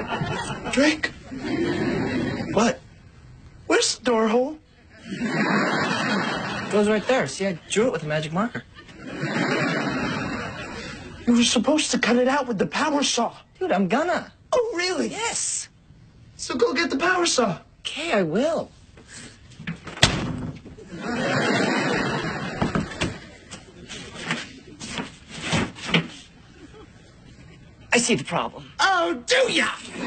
Drake? What? Where's the door hole? It goes right there. See, I drew it with a magic marker. You were supposed to cut it out with the power saw. Dude, I'm gonna. Oh, really? Yes. So go get the power saw. Okay, I will. I see the problem. Oh, do ya?